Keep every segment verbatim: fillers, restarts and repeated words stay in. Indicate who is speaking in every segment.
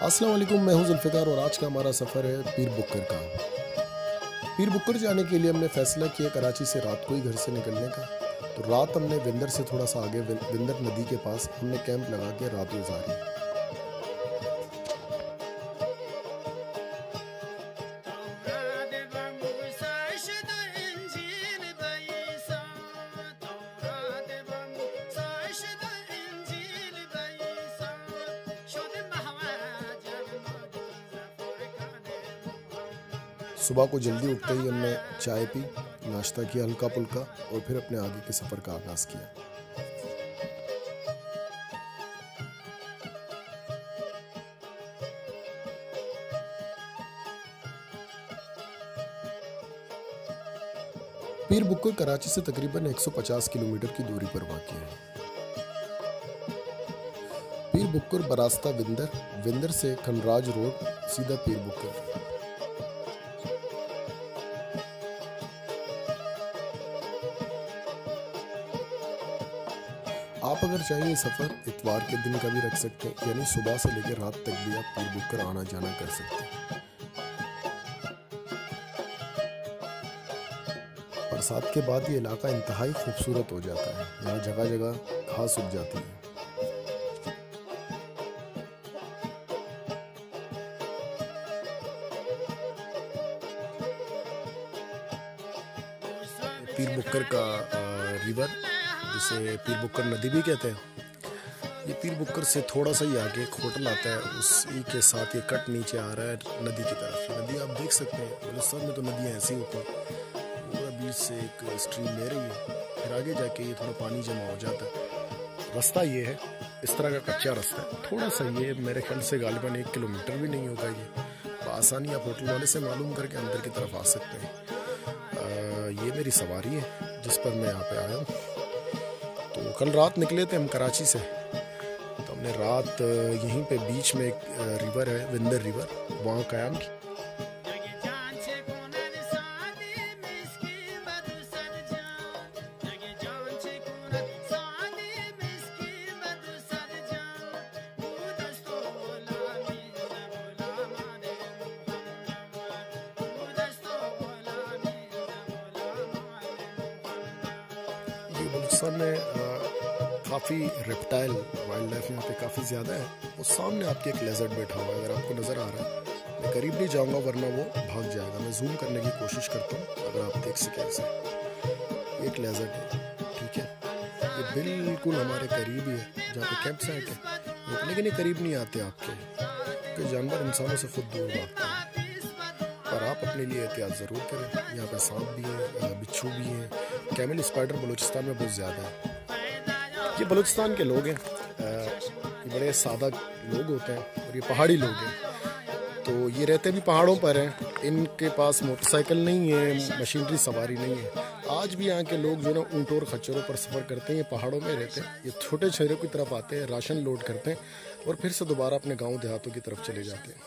Speaker 1: अस्सलाम वालेकुम, मैं हूं जुल्फ़िकार और आज का हमारा सफ़र है पीर बुक्कर का। पीर बुक्कर जाने के लिए हमने फ़ैसला किया कराची से रात को ही घर से निकलने का। तो रात हमने विंदर से थोड़ा सा आगे विंदर नदी के पास हमने कैंप लगा के रात गुजारी। सुबह को जल्दी उठते ही हमने चाय पी, नाश्ता किया हल्का फुल्का और फिर अपने आगे के सफ़र का आगाज़ किया। पीर बुक्कर कराची से तकरीबन एक सौ पचास किलोमीटर की दूरी पर वाक़ है। पीर बुक्कर बरास्ता विंदर, विंदर से खनराज रोड सीधा पीर बुक्कर। आप अगर चाहिए सफ़र इतवार के दिन का भी रख सकते हैं, यानी सुबह से लेकर रात तक भी आप पीर बुक्कर आना जाना कर सकते हैं। बरसात के बाद ये इलाका इंतहाई खूबसूरत हो जाता है। यहाँ जगह जगह घास उग जाती है। पीर बुक्कर का रिवर जिसे पीर बुक्कर नदी भी कहते हैं, ये पीर बुक्कर से थोड़ा सा ही आगे एक होटल आता है, उसी के साथ ये कट नीचे आ रहा है नदी की तरफ। नदी आप देख सकते हैं, बलूचिस्तान में तो नदियाँ ऐसी होती हैं, पूरा बीच से एक स्ट्रीम ले रही है, फिर आगे जाके ये थोड़ा पानी जमा हो जाता है। रास्ता ये है, इस तरह का कच्चा रास्ता है, थोड़ा सा ये मेरे ख्याल से गालिबन एक किलोमीटर भी नहीं होगा। ये आसानी आप होटल वाले से मालूम करके अंदर की तरफ आ सकते हैं। आ, ये मेरी सवारी है जिस पर मैं यहाँ पे आया हूँ। तो कल रात निकले थे हम कराची से, तो हमने रात यहीं पे बीच में एक रिवर है विंदर रिवर, वहाँ क़याम की। बलूचिस्तान में काफ़ी रेप्टाइल वाइल्ड लाइफ यहाँ पे काफ़ी ज़्यादा है। वो सामने आपके एक लेजर्ड बैठा हुआ है, अगर आपको नज़र आ रहा है। मैं करीब नहीं जाऊँगा वरना वो भाग जाएगा। मैं जूम करने की कोशिश करता हूँ, अगर आप देख सकें इसे। एक लेजर्ड है, ठीक है, ये बिल्कुल हमारे करीब ही है जहाँ पे कैंप साइट है, लेकिन ये करीब नहीं आते आपके, क्योंकि जानवर इंसानों से खुद दूर भागते हैं। पर आप अपने लिए एहतियात ज़रूर करें। यहाँ पे सांप भी है, बिच्छू भी हैं, कैमल स्पाइडर बलूचिस्तान में बहुत ज़्यादा है। ये बलूचिस्तान के लोग हैं, ये बड़े सादा लोग होते हैं और ये पहाड़ी लोग हैं। तो ये रहते भी पहाड़ों पर हैं, इनके पास मोटरसाइकिल नहीं है, मशीनरी सवारी नहीं है। आज भी यहाँ के लोग जो ना ऊँटों और खच्चरों पर सफ़र करते हैं, ये पहाड़ों में रहते हैं। ये छोटे शहरों की तरफ आते हैं, राशन लोड करते हैं और फिर से दोबारा अपने गाँव देहातों की तरफ चले जाते हैं।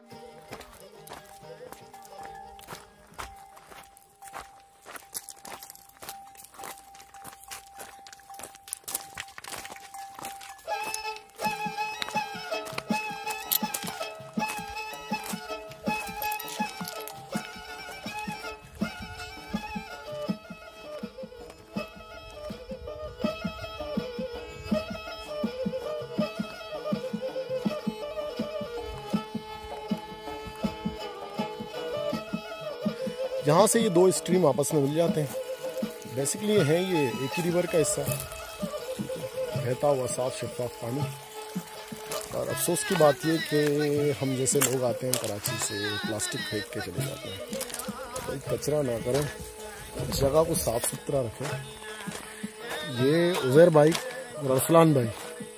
Speaker 1: यहाँ से ये दो स्ट्रीम आपस में मिल जाते हैं। बेसिकली है ये एक ही रिवर का हिस्सा, बहता हुआ साफ शफाफ पानी। और अफसोस की बात ये कि हम जैसे लोग आते हैं कराची से प्लास्टिक फेंक के चले जाते हैं। कोई कचरा ना करें, जगह को साफ सुथरा रखें। ये उज़ैर भाई और अरसलान भाई,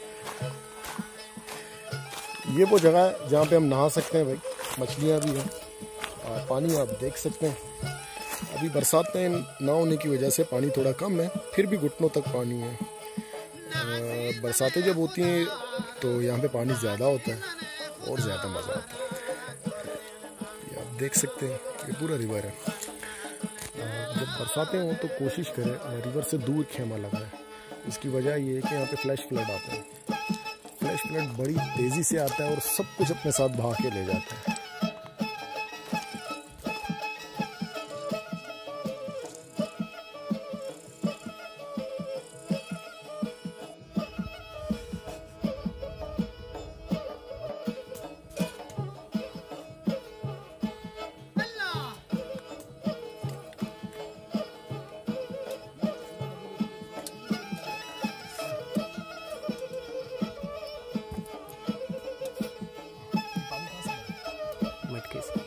Speaker 1: ये वो जगह जहाँ पे हम नहा सकते हैं भाई, मछलियाँ भी हैं और पानी आप देख सकते हैं। अभी बरसात में ना होने की वजह से पानी थोड़ा कम है, फिर भी घुटनों तक पानी है। बरसातें जब होती हैं तो यहाँ पे पानी ज़्यादा होता है और ज़्यादा मज़ा आता है। ये आप देख सकते हैं, ये पूरा रिवर है। जब बरसातें हों तो कोशिश करें रिवर से दूर खेमा लगाएं। इसकी वजह ये है कि यहाँ पे फ्लैश फ्लड आते हैं। फ्लैश पाँच मिनट बड़ी तेज़ी से आता है और सब कुछ अपने साथ बहा के ले जाता है।
Speaker 2: मटके से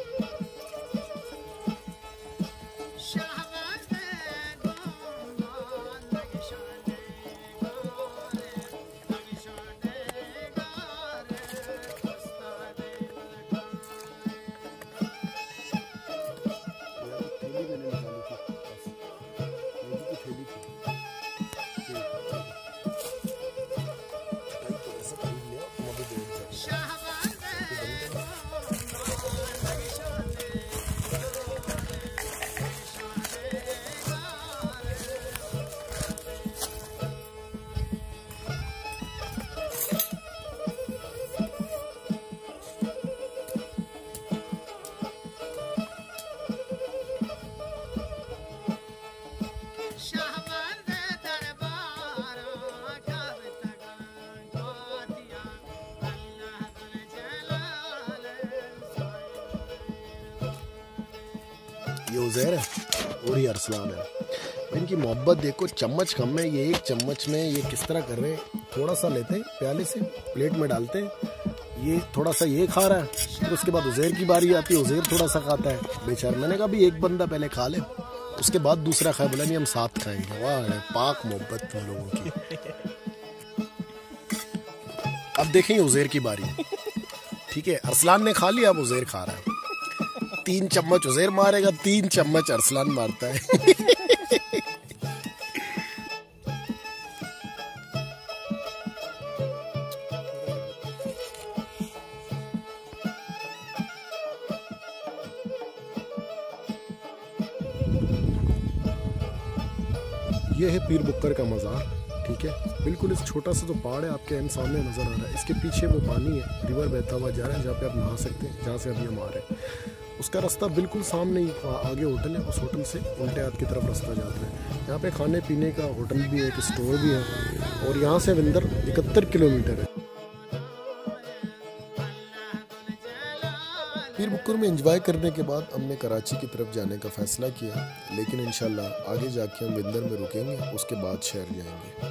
Speaker 1: ये उज़ैर है और ये अरसलान है। इनकी मोहब्बत देखो, चम्मच कम है, ये एक चम्मच में ये किस तरह कर रहे हैं। थोड़ा सा लेते हैं प्याले से, प्लेट में डालते हैं, ये थोड़ा सा ये खा रहा है, फिर उसके बाद उज़ैर की बारी आती है, उज़ैर थोड़ा सा खाता है बेचारा। मैंने कहा भी एक बंदा पहले खा ले, उसके बाद दूसरा खाए। बोला नहीं हम साथ खाएंगे। वाह पाक मोहब्बत तुम लोगों की। अब देखेंगे उज़ैर की बारी। ठीक है, अरसलान ने खा लिया, अब उज़ैर खा रहा है। तीन चम्मच उज़ैर मारेगा, तीन चम्मच अरसलान मारता है। ये है पीर बुक्कर का मज़ार। ठीक है, बिल्कुल इस छोटा सा जो पहाड़ है आपके एन सामने नज़र आ रहा है, इसके पीछे वो पानी है, रिवर बहता हुआ जा रहा है, जहाँ पे आप नहा सकते हैं, जहाँ से अभी हम आ रहे हैं। उसका रास्ता बिल्कुल सामने ही आगे होटल है, उस होटल से उल्टे हाथ की तरफ रास्ता जाता है। यहाँ पे खाने पीने का होटल भी है, एक स्टोर भी है, और यहाँ से विंदर इकहत्तर किलोमीटर है। पीर बुक्कर में एंजॉय करने के बाद हमने कराची की तरफ जाने का फ़ैसला किया, लेकिन इंशाल्लाह आगे जाके हम विंदर में रुकेंगे, उसके बाद शहर जाएंगे।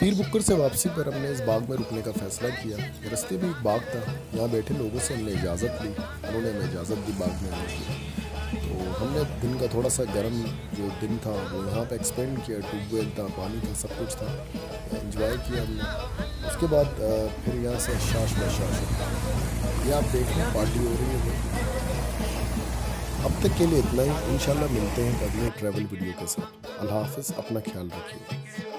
Speaker 1: पीर बुक्कर से वापसी पर हमने इस बाग में रुकने का फ़ैसला किया। रास्ते में एक बाग था, यहाँ बैठे लोगों से हमने इजाज़त ली, उन्होंने हमें इजाज़त दी बाग में आने की। तो हमने दिन का थोड़ा सा गर्म जो दिन था वो यहाँ पे एक्सपेंड किया। ट्यूबवेल था, पानी था, सब कुछ था, एंजॉय किया हमने। उसके बाद फिर यहाँ से शाश बशाश ये आप देख रहे हैं पार्टी हो रही है। अब तक के लिए इतना ही, इंशाल्लाह मिलते हैं अगले ट्रैवल वीडियो के साथ। अल्लाह हाफ़िज़, अपना ख्याल रखिए।